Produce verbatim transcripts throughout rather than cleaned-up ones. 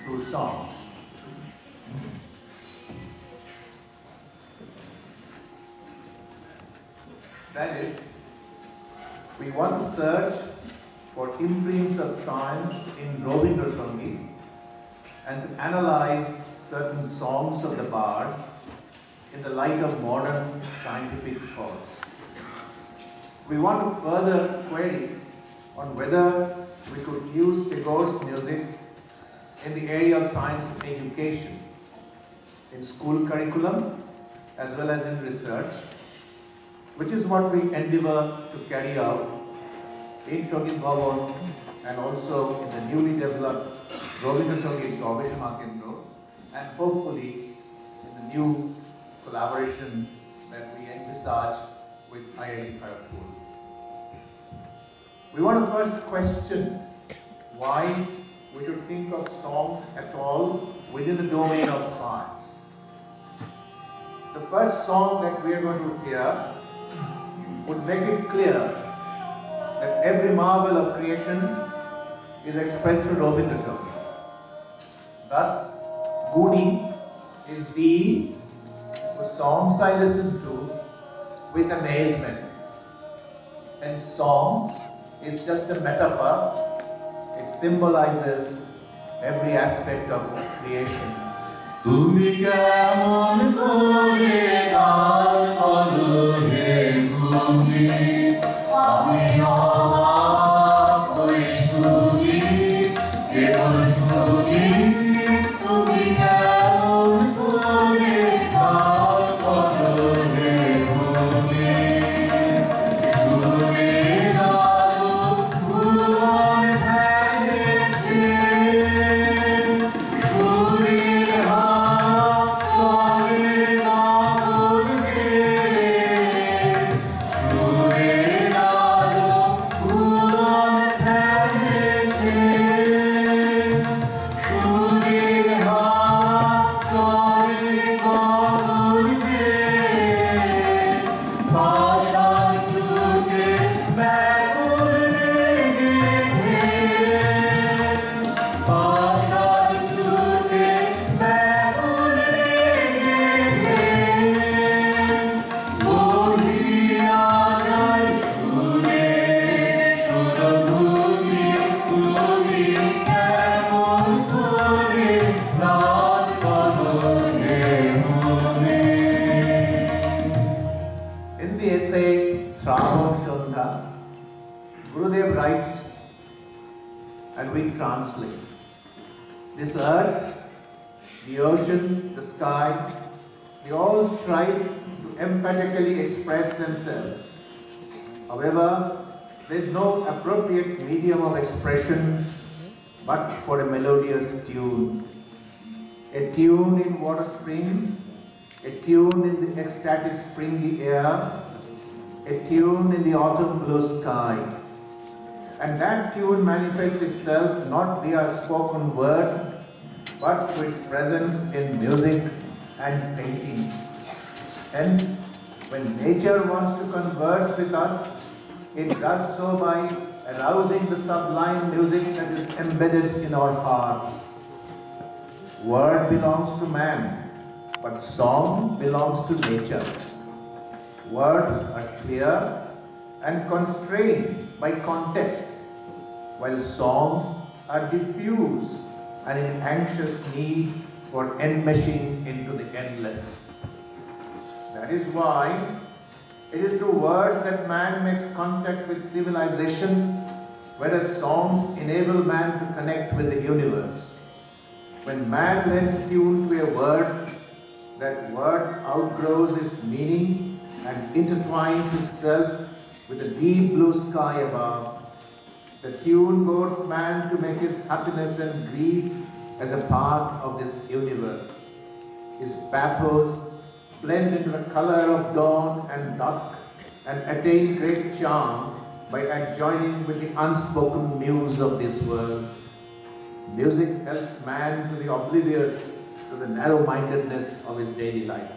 through songs. That is, we want to search for imprints of science in Rabindra Sangeet and to analyze certain songs of the bard in the light of modern scientific thoughts. We want to further query on whether we could use Tagore's music in the area of science education, in school curriculum as well as in research, which is what we endeavor to carry out in Sangeet Bhavan and also in the newly developed Rabindra Sangeet Gaveshona Kendra, and hopefully in the new collaboration that we envisage with I I T Kharagpur. We want to first question why we should think of songs at all within the domain of science. The first song that we are going to hear would make it clear that every marvel of creation is expressed through Rabindra Sangeet. Thus, Guni is the whose songs I listen to with amazement. And song is just a metaphor. It symbolizes every aspect of creation. Tumi kemon kore gaal koro he Guni, ami amar koi shuni, kebol shuni. Tumi kemon kore gaal koro he Guni, shuni gaalo bhulan bhajeche, shuni and we translate. This earth, the ocean, the sky, they all strive to emphatically express themselves. However, there is no appropriate medium of expression but for a melodious tune. A tune in water springs, a tune in the ecstatic springy air, a tune in the autumn blue sky. And that tune manifests itself not via spoken words, but through its presence in music and painting. Hence, when nature wants to converse with us, it does so by arousing the sublime music that is embedded in our hearts. Word belongs to man, but song belongs to nature. Words are clear and constrained by context, while songs are diffuse and in anxious need for enmeshing into the endless. That is why it is through words that man makes contact with civilization, whereas songs enable man to connect with the universe. When man lends tune to a word, that word outgrows its meaning and intertwines itself with the deep blue sky above. The tune goads man to make his happiness and grief as a part of this universe. His pathos blend into the color of dawn and dusk and attain great charm by adjoining with the unspoken muse of this world. Music helps man to be oblivious to the narrow-mindedness of his daily life.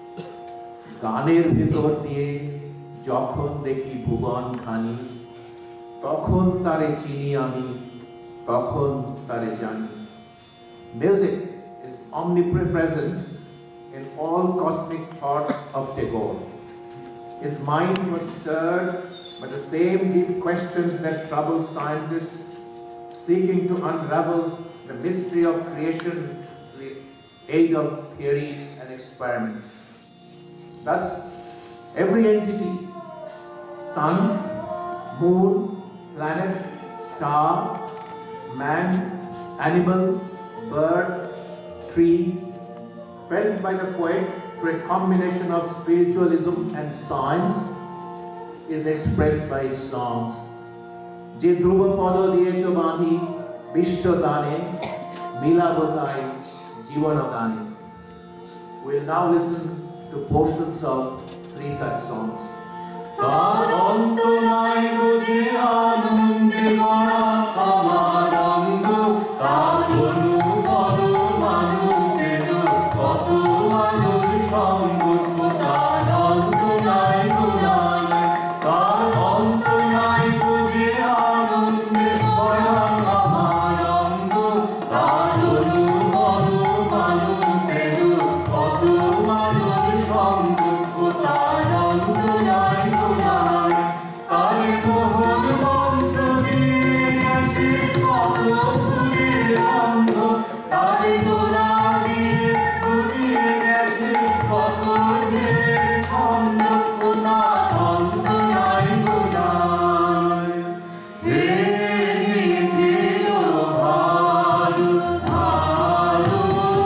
গানের ভেতর দিয়ে যখন দেখি ভুবন খানি, তখন তারে চিনি আমি, তখন তারে জানি। Music is omnipresent in all cosmic thoughts of Tagore. His mind was stirred by the same deep questions that trouble scientists seeking to unravel the mystery of creation with the aid of theory and experiment. Thus, every entity, sun, moon, planet, star, man, animal, bird, tree, felt by the poet through a combination of spiritualism and science, is expressed by his songs. Je dhruva podo diyecho bandhi, bishwa dane, milabo tai, jivano gane. We will now listen to portions of three such songs. তার অন্ত নাই বুঝে আনন্দে গড়া আমার অঙ্গ, তার অনু পদ মানু তেজ কত আলোর সঙ্গ, তার অন্ত নাই গুণান, তার অন্ত নাই বুঝে আনন্দে গড়া আমার অঙ্গ, তার অনু পদ মানু তেজ কত আলোর সঙ্গ, তার অন্ত নাই গুণান, তার মোহন মন্ত্র দিয়ে গেছে কত ফুলের গন্ধ, তার দোলা দিয়ে ঘুরিয়ে গেছে কত ঢেউয়ের ছন্দ, তার অন্ত নাই গুণান। হে নিখিল ভারু ভারু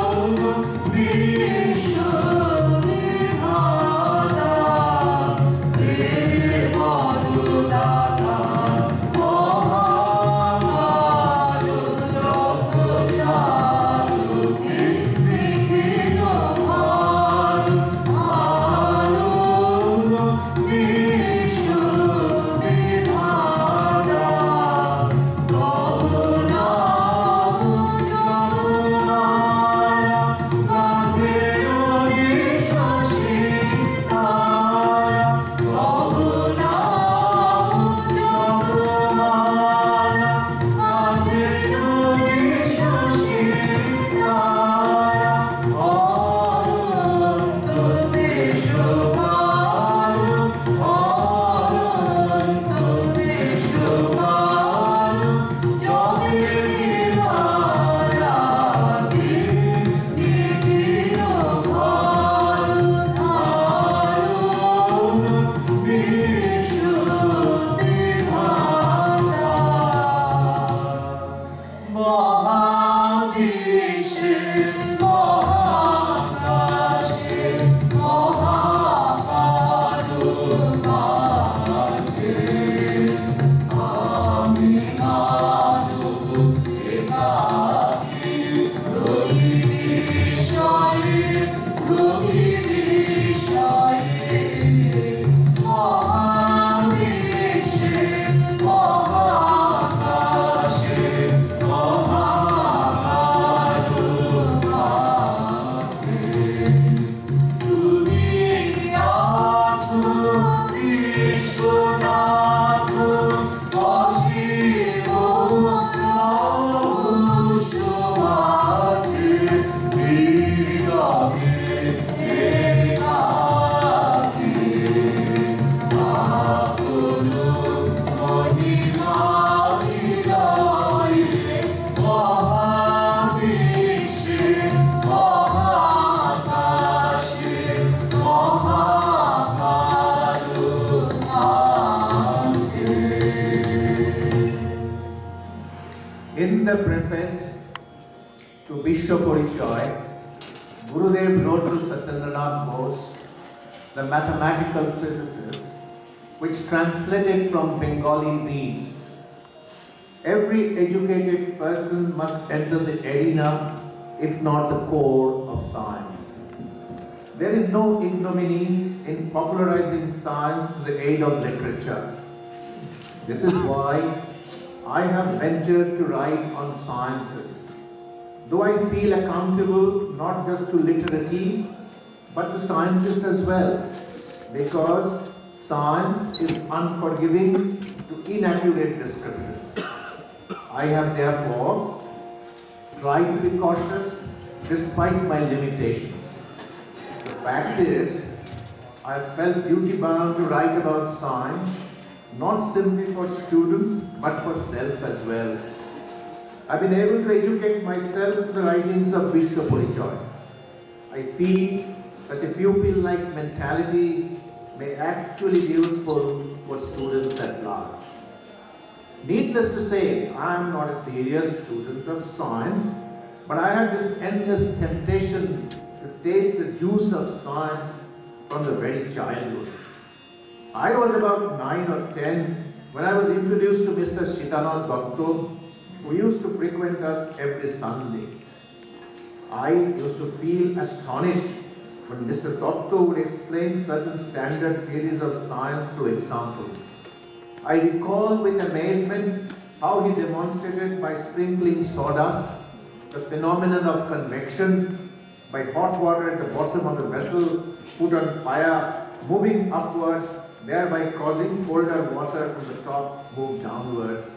বিশ্ব বিধাতা, হে বড় দাতা মহাকাল জগৎ সারথি, নিখিল ভারু ভারু বিশ্ব বিধাতা, তব নাম জপমালা গাঁথে শশী তারা, তব নাম জপমালা গাঁথে শশী তারা, অনন্ত দেশকাল, অনন্ত দেশকাল, জবে নির্বাণাধি, নিখিল ভারু ভারু বিশ্ব বিধাতা। মহাবিশ্বে মহাকাশে মহাকারু মাঝে, আমি নারদ একাকী রবি বিষয়ে, রবি বিষয়ে, মহাবিশ্বে মহাকাশে মহাকারু মাঝে, তুমি আছো বিশ্বনাথ, অসীম রহস্য মাঝে, নীরবে একাকী, আপন মহিমা হৃদয়ে, মহাবিশ্বে মহাকাশে মহাকারু মাঝে। In the preface to Visva-Bharati, Gurudev wrote to Satyendranath Bose, the mathematical physicist, which translated from Bengali reads, every educated person must enter the arena, if not the core of science. There is no ignominy in popularizing science to the aid of literature. This is why I have ventured to write on sciences, though I feel accountable not just to literati, but to scientists as well, because science is unforgiving to inaccurate descriptions. I have therefore tried to be cautious despite my limitations. The fact is, I felt duty bound to write about science, not simply for students, but for self as well. I've been able to educate myself through the writings of Visva-Bharati. I feel such a pupil-like mentality may actually be useful for students at large. Needless to say, I am not a serious student of science, but I had this endless temptation to taste the juice of science from the very childhood. I was about nine or ten when I was introduced to Mister Dattagupta, who used to frequent us every Sunday. I used to feel astonished when Mister Dattagupta would explain certain standard theories of science through examples. I recall with amazement how he demonstrated by sprinkling sawdust the phenomenon of convection by hot water at the bottom of a vessel put on fire, moving upwards, thereby causing colder water from the top move downwards.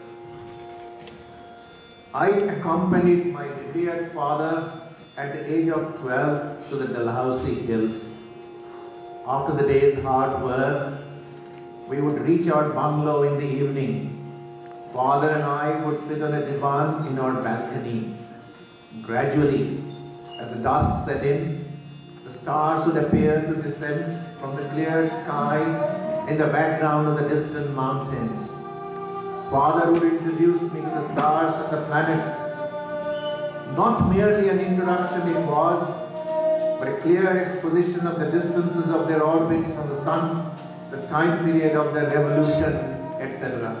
I accompanied my revered father at the age of twelve to the Dalhousie Hills. After the day's hard work, we would reach our bungalow in the evening. Father and I would sit on a divan in our balcony. Gradually, as the dusk set in, the stars would appear to descend from the clear sky in the background of the distant mountains. Father would introduce me to the stars and the planets. Not merely an introduction it was, but a clear exposition of the distances of their orbits from the sun, the time period of their revolution, et cetera.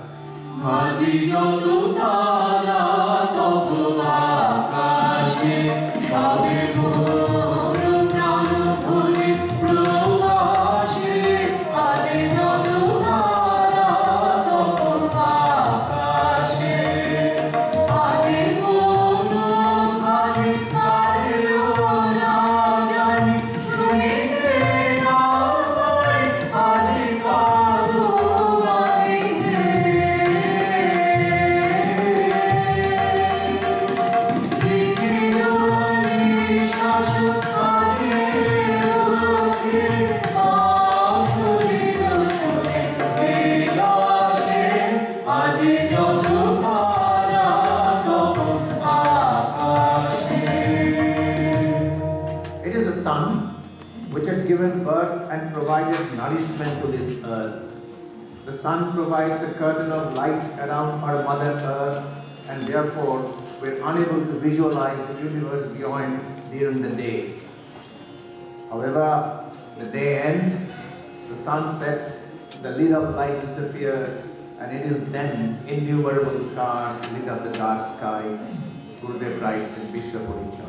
Given birth and provided nourishment to this earth. The sun provides a curtain of light around our mother earth, and therefore we're unable to visualize the universe beyond during the day. However, the day ends, the sun sets, the lid of light disappears, and it is then innumerable stars lit up the dark sky. Gurudev writes in Visva-Bharati.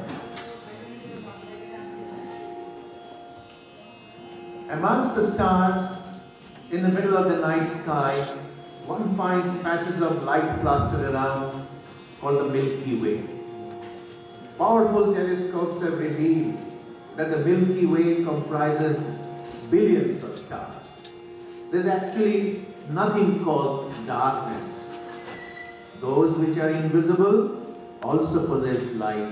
Amongst the stars, in the middle of the night sky, one finds patches of light clustered around called the Milky Way. Powerful telescopes have revealed that the Milky Way comprises billions of stars. There's actually nothing called darkness. Those which are invisible also possess light.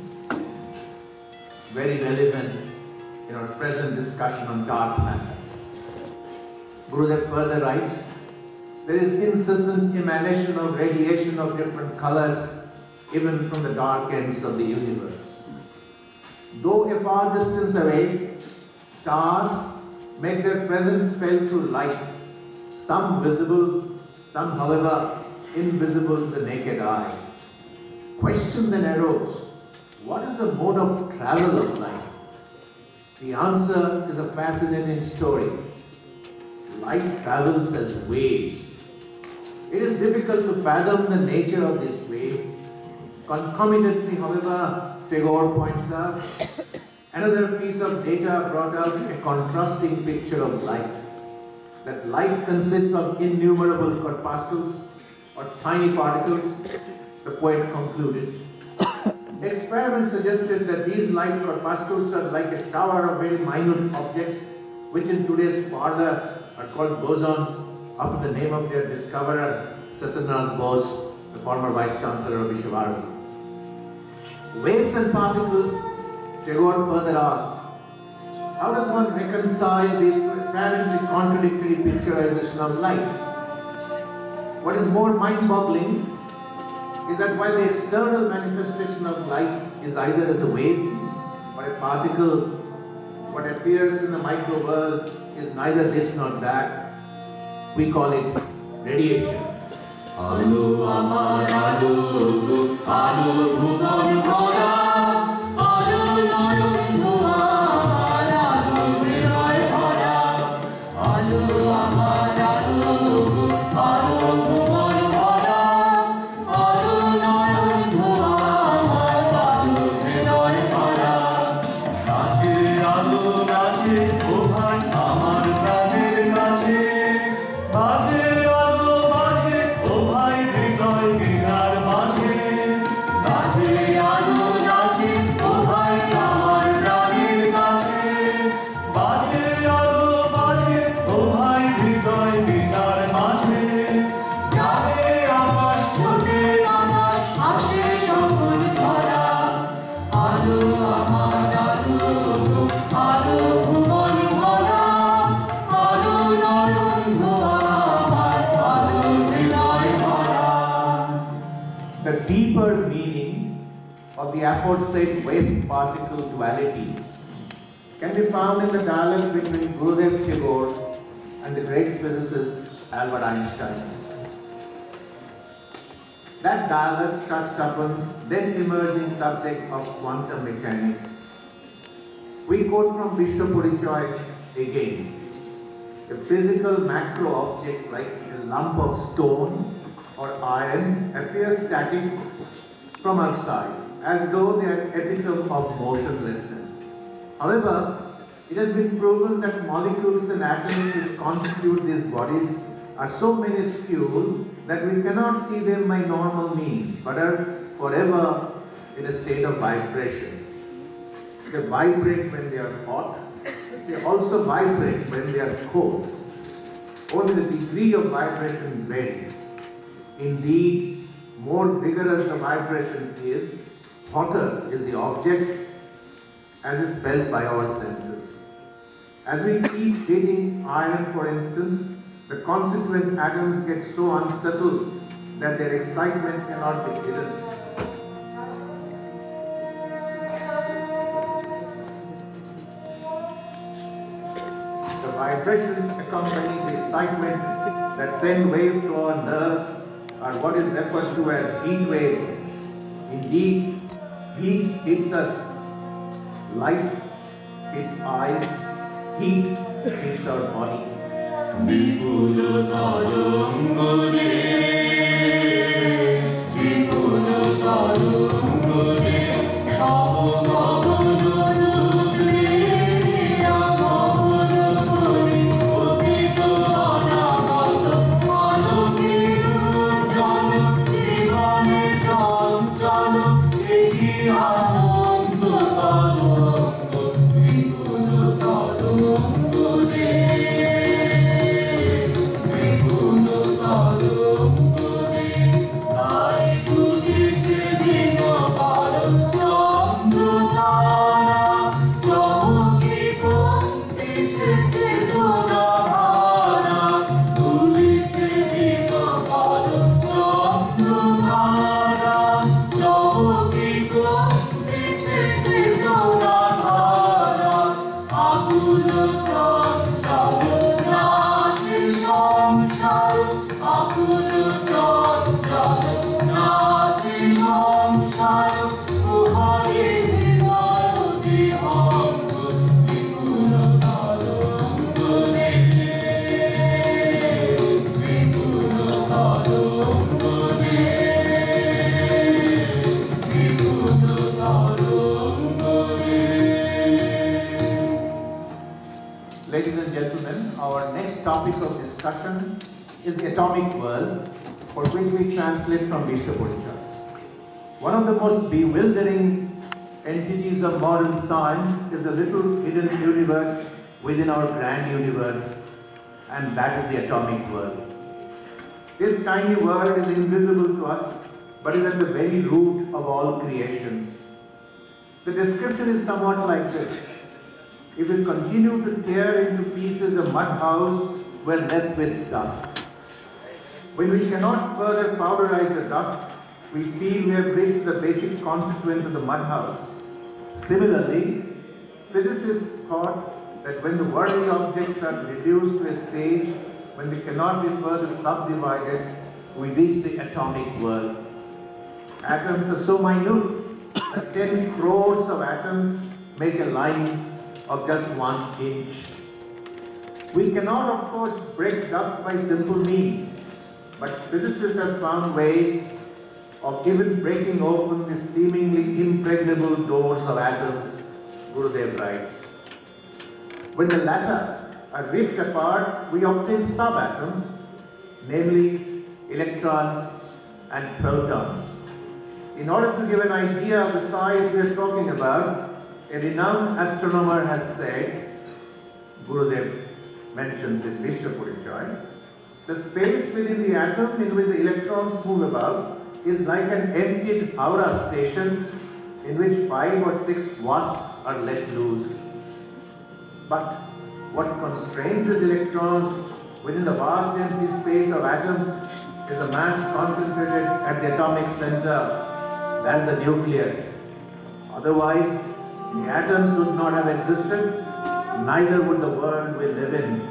Very relevant in our present discussion on dark matter. Gurudev further writes, there is incessant emanation of radiation of different colors even from the dark ends of the universe. Though a far distance away, stars make their presence felt through light, some visible, some however invisible to the naked eye. Question then arose, what is the mode of travel of light? The answer is a fascinating story. Light travels as waves. It is difficult to fathom the nature of this wave. Concomitantly, however, Tagore points out, another piece of data brought out a contrasting picture of light. That light consists of innumerable corpuscles or tiny particles, the poet concluded. Experiments suggested that these light corpuscles are like a shower of very minute objects, which in today's parlor are called bosons, after the name of their discoverer, Satyendra Bose, the former Vice Chancellor of Visva-Bharati. Waves and particles, Tagore further asked, how does one reconcile these two apparently contradictory picturization of light? What is more mind-boggling is that while the external manifestation of light is either as a wave or a particle, what appears in the micro world is neither this nor that. We call it radiation. Alu amar alu, alu bhuvan bhora, alu nayon bhuvan, alu hriday bhora, alu amar alu, alu bhuvan bhora, alu nayon bhuvan, alu hriday bhora. Nache alu nache, o bhai amar praner kache, baje alu baje, o bhai hriday ginar maje. Nache alu nache, o bhai amar praner kache, baje alu baje, o bhai hriday ginar maje. Jahe abash chhote abash, ashe shokol dhara, alu amar alu, alu bhuvan bhora, alu nayon bhuvan, alu hriday bhora. The deeper meaning of the aforesaid wave-particle duality can be found in the dialogue between Gurudev Tagore and the great physicist Albert Einstein. That dialogue touched upon then emerging subject of quantum mechanics. We quote from Visva-Bharati again. A physical macro object like a lump of stone or iron appears static from outside, as though they are epitome of motionlessness. However, it has been proven that molecules and atoms which constitute these bodies are so minuscule that we cannot see them by normal means, but are forever in a state of vibration. They vibrate when they are hot, they also vibrate when they are cold. Only the degree of vibration varies. Indeed, more vigorous the vibration is, hotter is the object, as is felt by our senses. As we keep heating iron, for instance, the constituent atoms get so unsettled that their excitement cannot be hidden. The vibrations accompanying the excitement that send waves to our nerves are what is referred to as heat wave. Indeed, heat hits us, light hits eyes, heat hits our body. বিপুল তরঙ্গরে, বিপুল তরঙ্গরে, সমগগন রুদ্রে, নিরামল করি, অতীত অনাগত, আলোকের উজ্জ্বল, জীবনে চঞ্চল, এই আনন্দ তরঙ্গ, বিপুল তরঙ্গরে। Ladies and gentlemen, our next topic of discussion is the atomic world, for which we translate from Visva-Bharati. One of the most bewildering entities of modern science is the little hidden universe within our grand universe, and that is the atomic world. This tiny world is invisible to us, but is at the very root of all creations. The description is somewhat like this. If we continue to tear into pieces a mud house, we're left with dust. When we cannot further powderize the dust, we feel we have reached the basic constituent of the mud house. Similarly, physicists thought that when the worldly objects are reduced to a stage when they cannot be further subdivided, we reach the atomic world. Atoms are so minute that ten crores of atoms make a line of just one inch. We cannot, of course, break dust by simple means, but physicists have found ways of even breaking open the seemingly impregnable doors of atoms, Gurudev writes. When the latter are ripped apart, we obtain subatoms, namely electrons and protons. In order to give an idea of the size we are talking about, a renowned astronomer has said, Gurudev mentions in Visva-Bharati, the space within the atom in which the electrons move about is like an emptied Howrah station in which five or six wasps are let loose. But what constrains these electrons within the vast empty space of atoms is a mass concentrated at the atomic center. That's the nucleus. Otherwise, the atoms would not have existed, neither would the world we live in.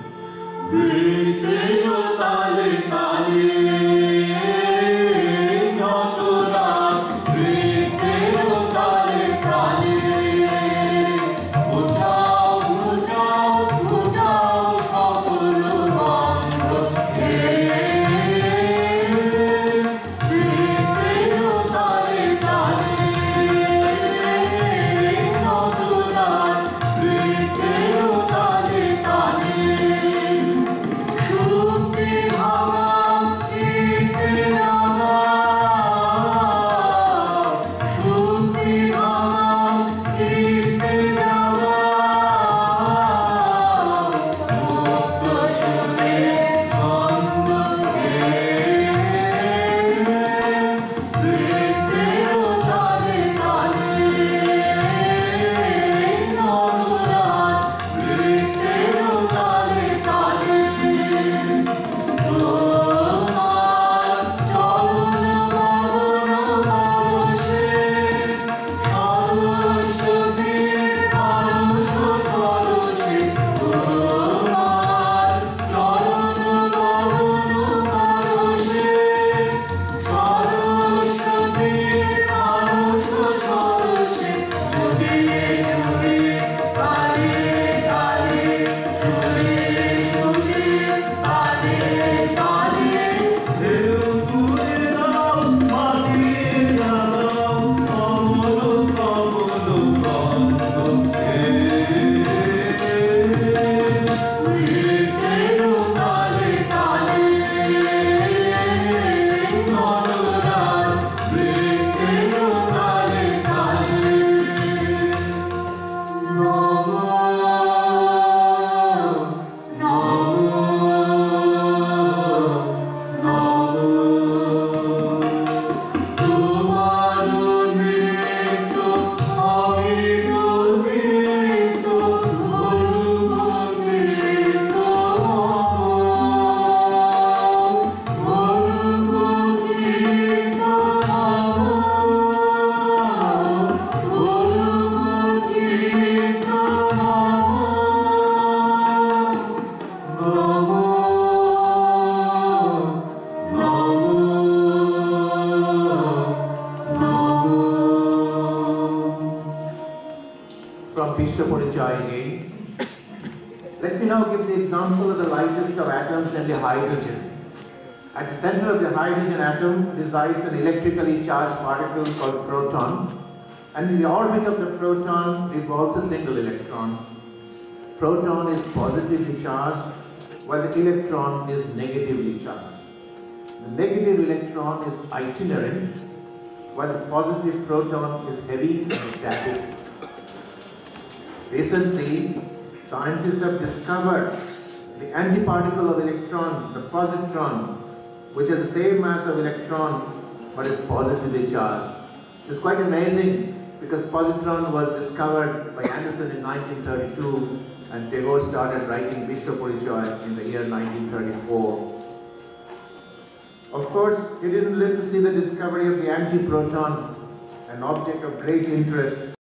Let me now give the example of the lightest of atoms, namely hydrogen. At the center of the hydrogen atom resides an electrically charged particle called proton, and in the orbit of the proton revolves a single electron. Proton is positively charged, while the electron is negatively charged. The negative electron is itinerant, while the positive proton is heavy and static. Recently, scientists have discovered the antiparticle of electron, the positron, which has the same mass of electron but is positively charged. It's quite amazing because positron was discovered by Anderson in nineteen thirty-two and Tagore started writing Visva-Bharati in the year nineteen thirty-four. Of course, he didn't live to see the discovery of the antiproton, an object of great interest